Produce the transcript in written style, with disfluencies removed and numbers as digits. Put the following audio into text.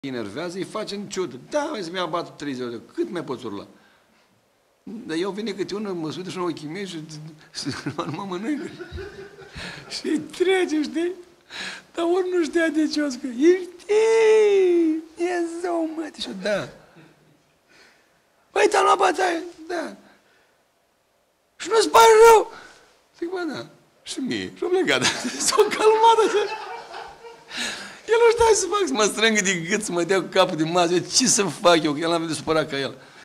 enervează, îi face în ciudă. Da, mai să-mi abat 30 de cât mai poți urla? Dar eu vine câte unul, mă suită și în ochii mei și nu mă mănâncă. Și îi trece, știi? Dar ori nu știa de ce o scă. Ești, e zău, mă, și da. Păi, te-am luat bătaie? Da. Și nu-ți pare rău? Zic, bă, da. Și mie. Și-o plecat. S-o calmat așa. El nu știa să fac, să mă strângă de gât, să mă dea cu capul de masă. Ce să fac eu? Că el n-am de supărat ca el.